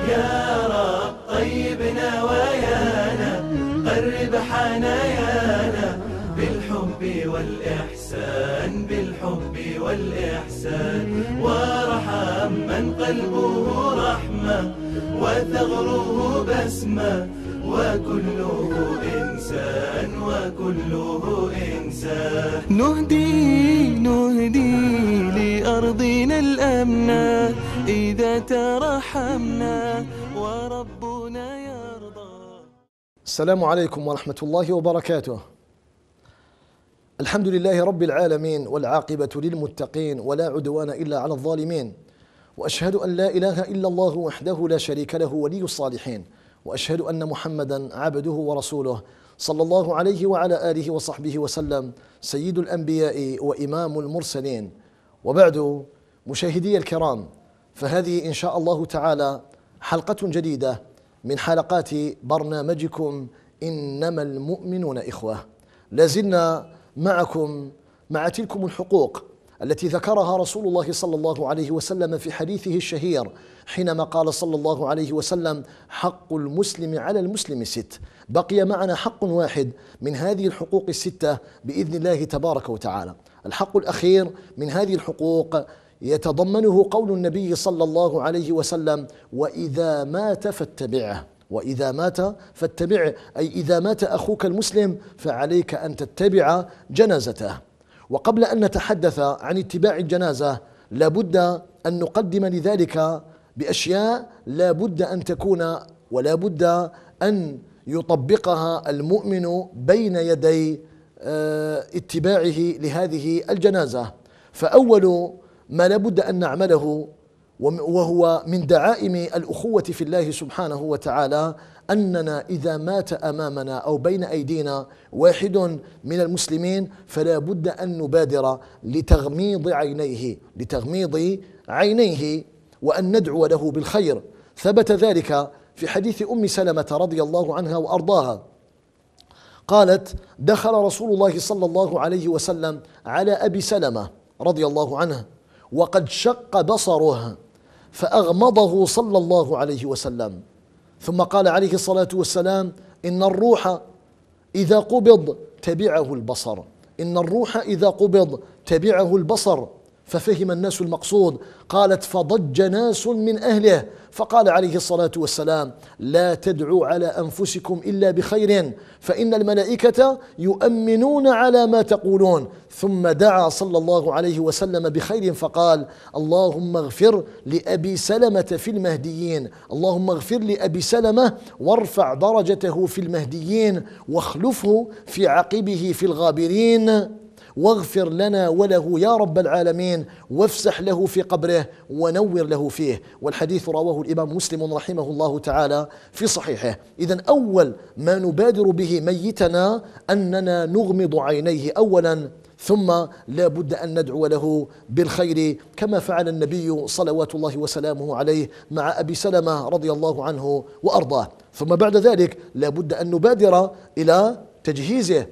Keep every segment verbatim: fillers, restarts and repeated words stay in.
يا رب طيب نوايانا، قرب حنايانا بالحب والإحسان، بالحب والإحسان. وارحم من قلبه رحمة وثغره بسمة، وكله إنسان وكله إنسان. نهدي نهدي لأرضنا الأمنة إذا ترحمنا وربنا يرضى. السلام عليكم ورحمة الله وبركاته. الحمد لله رب العالمين، والعاقبة للمتقين، ولا عدوان إلا على الظالمين. وأشهد أن لا إله إلا الله وحده لا شريك له ولي الصالحين، وأشهد أن محمدا عبده ورسوله صلى الله عليه وعلى آله وصحبه وسلم، سيد الأنبياء وإمام المرسلين. وبعد، مشاهدي الكرام، فهذه إن شاء الله تعالى حلقة جديدة من حلقات برنامجكم إنما المؤمنون إخوة. لازلنا معكم مع تلكم الحقوق التي ذكرها رسول الله صلى الله عليه وسلم في حديثه الشهير، حينما قال صلى الله عليه وسلم: حق المسلم على المسلم ست. بقي معنا حق واحد من هذه الحقوق الستة بإذن الله تبارك وتعالى. الحق الأخير من هذه الحقوق يتضمنه قول النبي صلى الله عليه وسلم: وإذا مات فاتبعه. وإذا مات فاتبعه، أي إذا مات أخوك المسلم فعليك أن تتبع جنازته. وقبل أن نتحدث عن اتباع الجنازة، لابد أن نقدم لذلك بأشياء لابد أن تكون ولا بد أن يطبقها المؤمن بين يدي اتباعه لهذه الجنازة. فأول ما لابد أن نعمله، وهو من دعائم الأخوة في الله سبحانه وتعالى، أننا إذا مات أمامنا أو بين أيدينا واحد من المسلمين فلا بد أن نبادر لتغميض عينيه لتغميض عينيه وأن ندعو له بالخير. ثبت ذلك في حديث أم سلمة رضي الله عنها وأرضاها، قالت: دخل رسول الله صلى الله عليه وسلم على أبي سلمة رضي الله عنه وقد شق بصره، فأغمضه صلى الله عليه وسلم، ثم قال عليه الصلاة والسلام: إن الروح إذا قبض تبعه البصر إن الروح إذا قبض تبعه البصر. ففهم الناس المقصود. قالت: فضج ناس من أهله، فقال عليه الصلاة والسلام: لا تدعوا على أنفسكم إلا بخير، فإن الملائكة يؤمنون على ما تقولون. ثم دعا صلى الله عليه وسلم بخير فقال: اللهم اغفر لأبي سلمة في المهديين اللهم اغفر لأبي سلمة وارفع درجته في المهديين، واخلفه في عقبه في الغابرين، واغفر لنا وله يا رب العالمين، وافسح له في قبره ونور له فيه. والحديث رواه الإمام مسلم رحمه الله تعالى في صحيحه. إذن أول ما نبادر به ميتنا أننا نغمض عينيه أولا، ثم لا بد أن ندعو له بالخير كما فعل النبي صلوات الله وسلامه عليه مع أبي سلمة رضي الله عنه وأرضاه. ثم بعد ذلك لا بد أن نبادر إلى تجهيزه،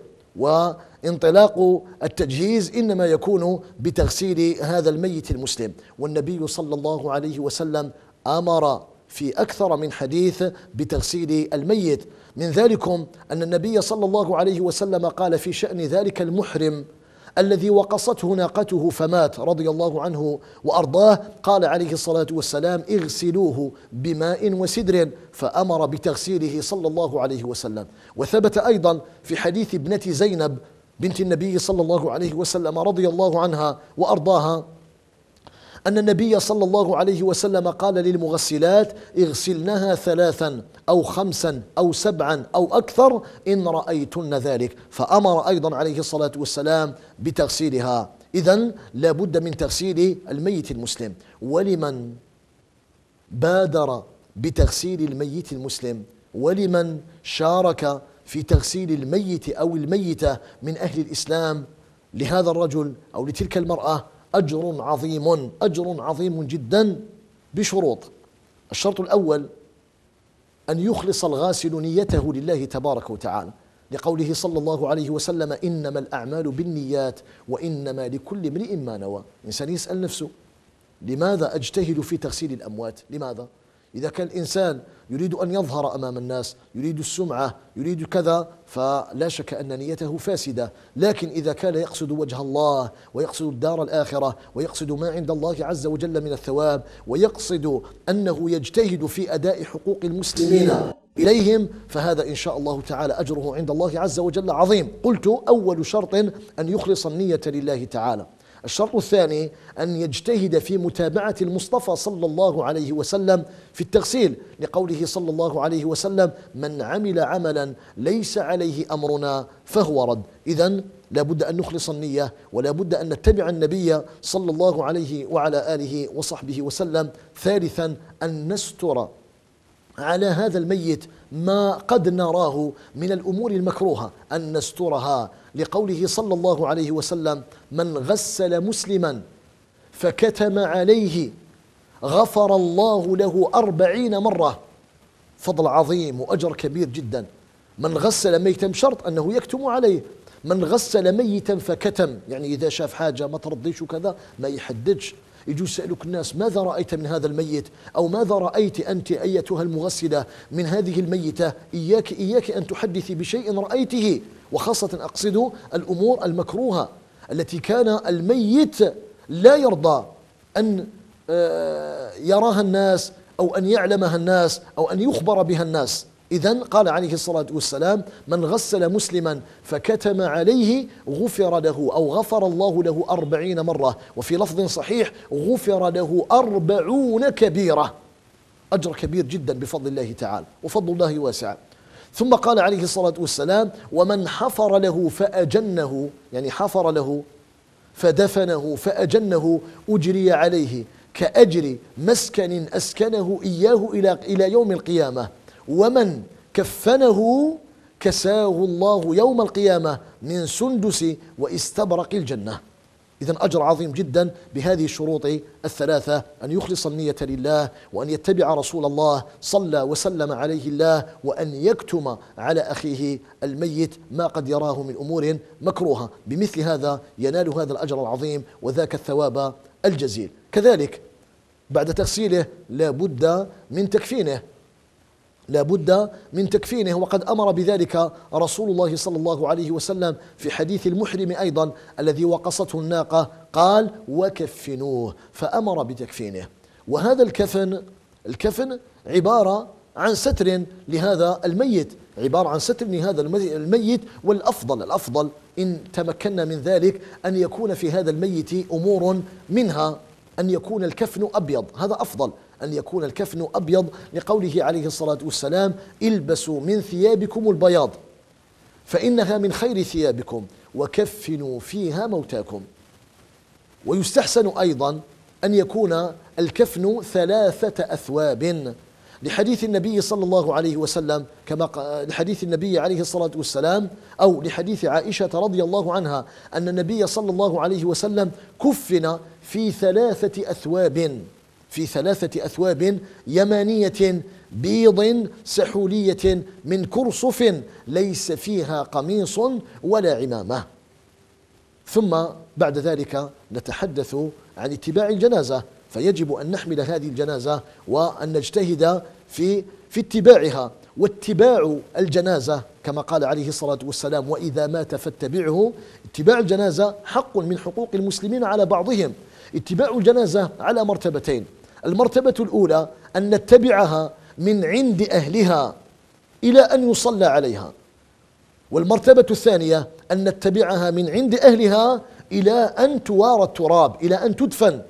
وانطلاق التجهيز إنما يكون بتغسيل هذا الميت المسلم. والنبي صلى الله عليه وسلم أمر في أكثر من حديث بتغسيل الميت. من ذلكم أن النبي صلى الله عليه وسلم قال في شأن ذلك المحرم الذي وقصته ناقته فمات رضي الله عنه وأرضاه، قال عليه الصلاة والسلام: اغسلوه بماء وسدر، فأمر بتغسيله صلى الله عليه وسلم. وثبت أيضا في حديث ابنة زينب بنت النبي صلى الله عليه وسلم رضي الله عنها وأرضاها أن النبي صلى الله عليه وسلم قال للمغسلات: اغسلنها ثلاثا أو خمسا أو سبعا أو أكثر إن رأيتن ذلك، فأمر أيضا عليه الصلاة والسلام بتغسيلها. إذن لا بد من تغسيل الميت المسلم. ولمن بادر بتغسيل الميت المسلم، ولمن شارك في تغسيل الميت أو الميتة من أهل الإسلام، لهذا الرجل أو لتلك المرأة أجر عظيم أجر عظيم جدا بشروط. الشرط الأول أن يخلص الغاسل نيته لله تبارك وتعالى، لقوله صلى الله عليه وسلم: إنما الأعمال بالنيات وإنما لكل امرئ ما نوى. الإنسان يسأل نفسه: لماذا أجتهد في تغسيل الأموات؟ لماذا؟ إذا كان الإنسان يريد أن يظهر أمام الناس، يريد السمعة، يريد كذا، فلا شك أن نيته فاسدة. لكن إذا كان يقصد وجه الله ويقصد الدار الآخرة ويقصد ما عند الله عز وجل من الثواب، ويقصد أنه يجتهد في أداء حقوق المسلمين إليهم، فهذا إن شاء الله تعالى أجره عند الله عز وجل عظيم. قلت أول شرط أن يخلص النية لله تعالى. الشرط الثاني أن يجتهد في متابعة المصطفى صلى الله عليه وسلم في التغسيل، لقوله صلى الله عليه وسلم: من عمل عملا ليس عليه أمرنا فهو رد. إذن لا بد أن نخلص النية، ولا بد أن نتبع النبي صلى الله عليه وعلى آله وصحبه وسلم. ثالثا أن نستر على هذا الميت ما قد نراه من الأمور المكروهة، أن نسترها، لقوله صلى الله عليه وسلم: من غسل مسلما فكتم عليه غفر الله له أربعين مرة. فضل عظيم وأجر كبير جدا. من غسل ميتا بشرط أنه يكتم عليه. من غسل ميتا فكتم، يعني إذا شاف حاجة ما ترضيش وكذا ما يحددش، يجوا يسألوك الناس: ماذا رأيت من هذا الميت؟ أو ماذا رأيت أنت أيتها المغسلة من هذه الميتة؟ إياك إياك أن تحدثي بشيء رأيته، وخاصة أقصد الأمور المكروهة التي كان الميت لا يرضى أن يراها الناس أو أن يعلمها الناس أو أن يخبر بها الناس. إذن قال عليه الصلاة والسلام: من غسل مسلما فكتم عليه غفر له أو غفر الله له أربعين مرة. وفي لفظ صحيح: غفر له أربعون كبيرة. أجر كبير جدا بفضل الله تعالى، وفضل الله واسع. ثم قال عليه الصلاة والسلام: ومن حفر له فأجنه، يعني حفر له فدفنه فأجنه أجري عليه كأجر مسكن أسكنه إياه إلى إلى يوم القيامة. ومن كفنه كساه الله يوم القيامة من سندس واستبرق الجنة. إذن أجر عظيم جدا بهذه الشروط الثلاثة: أن يخلص النية لله، وأن يتبع رسول الله صلى وسلم عليه الله، وأن يكتم على أخيه الميت ما قد يراه من أمور مكروهة. بمثل هذا ينال هذا الأجر العظيم وذاك الثواب الجزيل. كذلك بعد تغسيله لا بد من تكفينه، لا بد من تكفينه، وقد أمر بذلك رسول الله صلى الله عليه وسلم في حديث المحرم أيضا الذي وقصته الناقة، قال: وكفنوه، فأمر بتكفينه. وهذا الكفن الكفن عبارة عن ستر لهذا الميت، عبارة عن ستر لهذا الميت. والأفضل الأفضل إن تمكنا من ذلك أن يكون في هذا الميت أمور، منها أن يكون الكفن أبيض، هذا أفضل، أن يكون الكفن أبيض، لقوله عليه الصلاة والسلام: البسوا من ثيابكم البياض فإنها من خير ثيابكم وكفنوا فيها موتاكم. ويستحسن أيضا أن يكون الكفن ثلاثة أثواب، لحديث النبي صلى الله عليه وسلم، كما لحديث النبي عليه الصلاة والسلام، أو لحديث عائشة رضي الله عنها أن النبي صلى الله عليه وسلم كفن في ثلاثة أثواب، في ثلاثة أثواب يمانية بيض سحولية من كرصف ليس فيها قميص ولا عمامة. ثم بعد ذلك نتحدث عن اتباع الجنازة، فيجب أن نحمل هذه الجنازة وأن نجتهد في في اتباعها. واتباع الجنازة كما قال عليه الصلاة والسلام: وإذا مات فاتبعه. اتباع الجنازة حق من حقوق المسلمين على بعضهم. اتباع الجنازة على مرتبتين: المرتبة الأولى أن نتبعها من عند أهلها إلى أن يصلى عليها، والمرتبة الثانية أن نتبعها من عند أهلها إلى أن توارى التراب، إلى أن تدفن.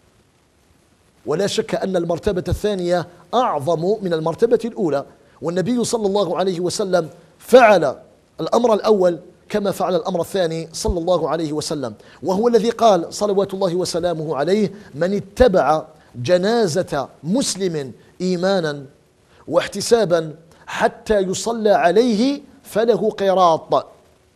ولا شك أن المرتبة الثانية أعظم من المرتبة الأولى، والنبي صلى الله عليه وسلم فعل الأمر الأول كما فعل الأمر الثاني صلى الله عليه وسلم، وهو الذي قال صلوات الله وسلامه عليه: من اتبع جنازة مسلم إيمانا واحتسابا حتى يصلى عليه فله قيراط،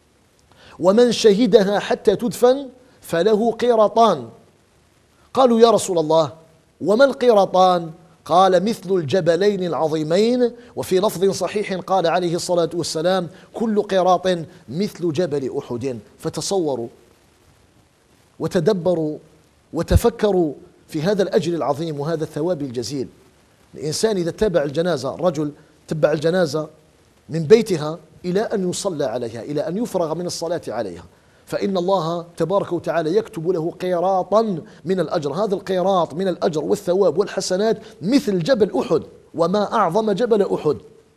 ومن شهدها حتى تدفن فله قيراطان. قالوا: يا رسول الله وما القيراطان؟ قال: مثل الجبلين العظيمين. وفي لفظ صحيح قال عليه الصلاة والسلام: كل قيراط مثل جبل أحد. فتصوروا وتدبروا وتفكروا في هذا الأجر العظيم وهذا الثواب الجزيل. الإنسان إذا تبع الجنازة، رجل تبع الجنازة من بيتها إلى أن يصلى عليها، إلى أن يفرغ من الصلاة عليها، فإن الله تبارك وتعالى يكتب له قيراطا من الأجر. هذا القيراط من الأجر والثواب والحسنات مثل جبل أحد، وما أعظم جبل أحد.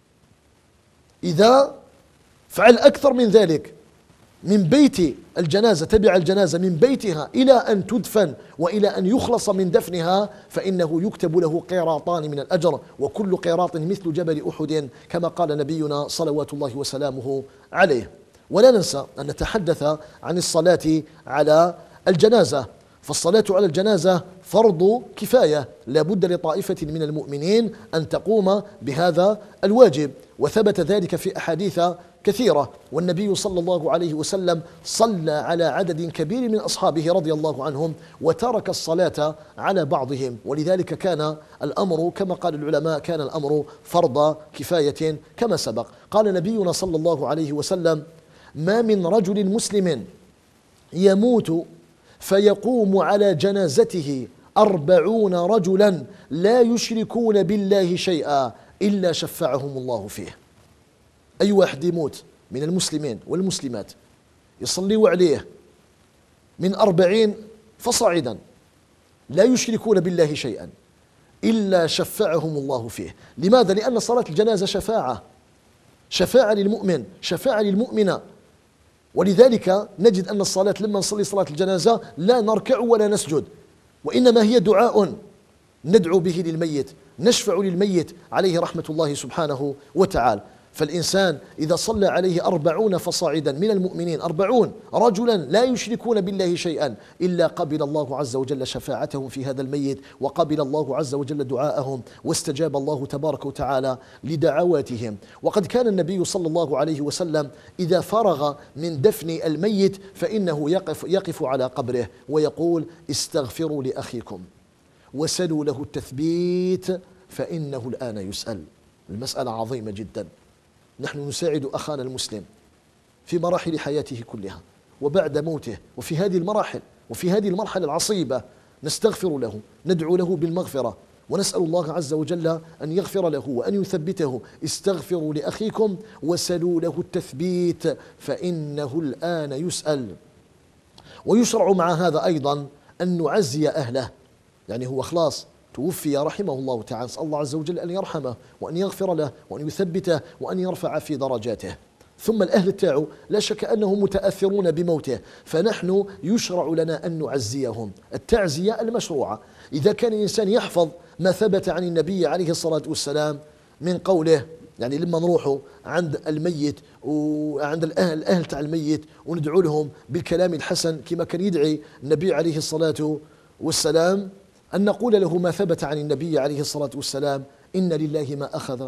إذا فعل أكثر من ذلك، من بيت الجنازة، تبع الجنازة من بيتها إلى أن تدفن وإلى أن يخلص من دفنها، فإنه يكتب له قيراطان من الأجر، وكل قيراط مثل جبل أحد كما قال نبينا صلوات الله وسلامه عليه. ولا ننسى أن نتحدث عن الصلاة على الجنازة، فالصلاة على الجنازة فرض كفاية، لا بد لطائفة من المؤمنين أن تقوم بهذا الواجب، وثبت ذلك في أحاديث كثيرة، والنبي صلى الله عليه وسلم صلى على عدد كبير من أصحابه رضي الله عنهم، وترك الصلاة على بعضهم، ولذلك كان الأمر كما قال العلماء كان الأمر فرض كفاية كما سبق. قال نبينا صلى الله عليه وسلم: ما من رجل مسلم يموت فيقوم على جنازته أربعون رجلا لا يشركون بالله شيئا إلا شفعهم الله فيه. أي واحد يموت من المسلمين والمسلمات يصليوا عليه من أربعين فصاعدا لا يشركون بالله شيئا إلا شفعهم الله فيه. لماذا؟ لأن صلاة الجنازة شفاعة، شفاعة للمؤمن، شفاعة للمؤمنة. ولذلك نجد أن الصلاة لما نصلي صلاة الجنازة لا نركع ولا نسجد، وإنما هي دعاء ندعو به للميت، نشفع للميت عليه رحمة الله سبحانه وتعالى. فالإنسان إذا صلى عليه أربعون فصاعدا من المؤمنين، أربعون رجلا لا يشركون بالله شيئا، إلا قبل الله عز وجل شفاعتهم في هذا الميت، وقبل الله عز وجل دعاءهم، واستجاب الله تبارك وتعالى لدعواتهم. وقد كان النبي صلى الله عليه وسلم إذا فرغ من دفن الميت فإنه يقف, يقف على قبره ويقول: استغفروا لأخيكم وسلوا له التثبيت فإنه الآن يسأل. المسألة عظيمة جدا، نحن نساعد أخانا المسلم في مراحل حياته كلها وبعد موته، وفي هذه المراحل وفي هذه المرحلة العصيبة نستغفر له، ندعو له بالمغفرة، ونسأل الله عز وجل أن يغفر له وأن يثبته. استغفروا لأخيكم وسلوا له التثبيت فإنه الآن يسأل. ويشرع مع هذا أيضا أن نعزي أهله، يعني هو خلاص توفي رحمه الله تعالى، نسأل الله عز وجل أن يرحمه وأن يغفر له وأن يثبته وأن يرفع في درجاته. ثم الأهل تاعو لا شك أنهم متأثرون بموته، فنحن يشرع لنا أن نعزيهم. التعزية المشروعة، إذا كان الإنسان يحفظ ما ثبت عن النبي عليه الصلاة والسلام من قوله، يعني لما نروحوا عند الميت وعند الأهل, الأهل تاع الميت وندعو لهم بالكلام الحسن كما كان يدعي النبي عليه الصلاة والسلام، أن نقول له ما ثبت عن النبي عليه الصلاة والسلام: إن لله ما أخذ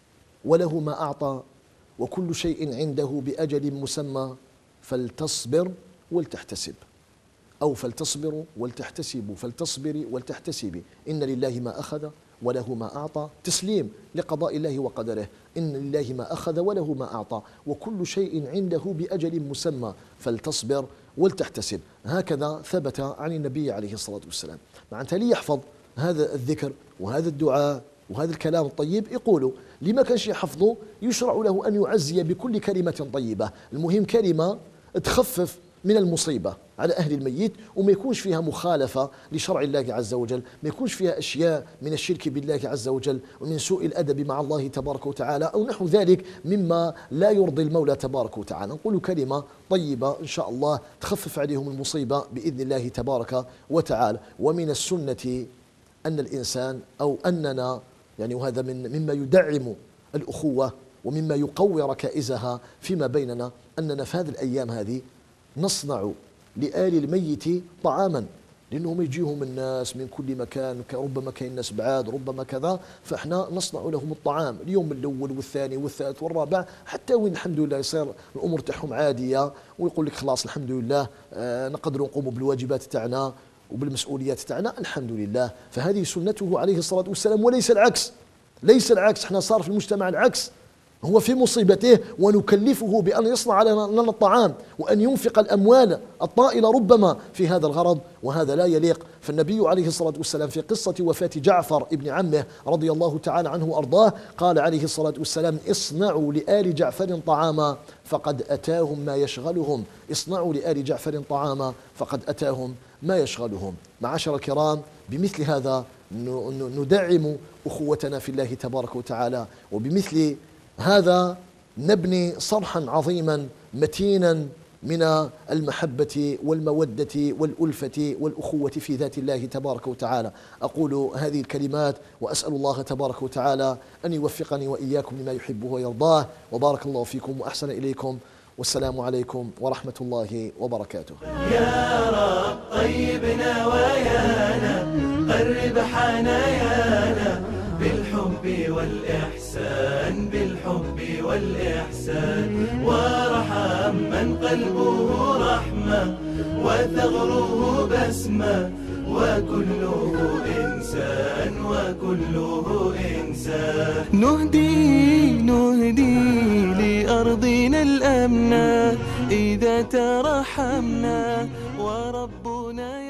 وله ما أعطى وكل شيء عنده بأجل مسمى فلتصبر ولتحتسب، أو فلتصبروا ولتحتسبوا، فلتصبري ولتحتسبي. إن لله ما أخذ وله ما أعطى، تسليم لقضاء الله وقدره. إن لله ما أخذ وله ما أعطى وكل شيء عنده بأجل مسمى فلتصبر ولتحتسب. هكذا ثبت عن النبي عليه الصلاة والسلام. معناتها لي يحفظ هذا الذكر وهذا الدعاء وهذا الكلام الطيب يقولوا، لما كانش يحفظه يشرع له أن يعزي بكل كلمة طيبة. المهم كلمة تخفف من المصيبة على أهل الميت وما يكونش فيها مخالفة لشرع الله عز وجل، ما يكونش فيها أشياء من الشرك بالله عز وجل ومن سوء الأدب مع الله تبارك وتعالى أو نحو ذلك مما لا يرضي المولى تبارك وتعالى. نقول كلمة طيبة إن شاء الله تخفف عليهم المصيبة بإذن الله تبارك وتعالى. ومن السنة أن الإنسان أو أننا يعني وهذا من مما يدعم الأخوة ومما يقوي ركائزها فيما بيننا، أننا في هذه الأيام هذه نصنع لآل الميت طعاما، لأنهم يجيهم الناس من كل مكان، ربما كاين ناس بعاد ربما كذا، فإحنا نصنع لهم الطعام اليوم الأول والثاني والثالث والرابع حتى وين الحمد لله يصير الأمور تاعهم عادية ويقول لك خلاص الحمد لله آه نقدر نقوم بالواجبات تاعنا وبالمسؤوليات تاعنا الحمد لله. فهذه سنته عليه الصلاة والسلام وليس العكس، ليس العكس. احنا صار في المجتمع العكس، هو في مصيبته ونكلفه بأن يصنع لنا الطعام وأن ينفق الأموال الطائلة ربما في هذا الغرض، وهذا لا يليق. فالنبي عليه الصلاة والسلام في قصة وفاة جعفر ابن عمه رضي الله تعالى عنه وأرضاه قال عليه الصلاة والسلام: اصنعوا لآل جعفر طعاما فقد أتاهم ما يشغلهم. اصنعوا لآل جعفر طعاما فقد أتاهم ما يشغلهم. معاشر الكرام، بمثل هذا ندعم أخوتنا في الله تبارك وتعالى، وبمثل هذا نبني صرحا عظيما متينا من المحبة والمودة والألفة والأخوة في ذات الله تبارك وتعالى. أقول هذه الكلمات وأسأل الله تبارك وتعالى أن يوفقني وإياكم لما يحبه ويرضاه، وبارك الله فيكم وأحسن إليكم، والسلام عليكم ورحمة الله وبركاته. يا رب طيب نوايانا، قرب حنايانا بالحب والإحسان، بالحب والإحسان، وارحم من قلبه رحمة وثغره بسمة، وكله إنسان وكله إنسان. نهدي نهدي لأرضنا الأمنة إذا ترحمنا وربنا